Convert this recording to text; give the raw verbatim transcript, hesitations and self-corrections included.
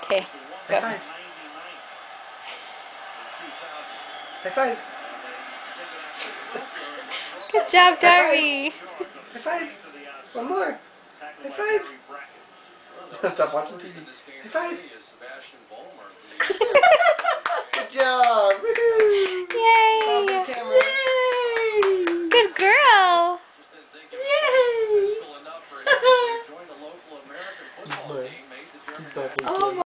Okay, go. High five. High five. Good job, High five. Darby. High five. One more. High five. Stop watching T V. High five.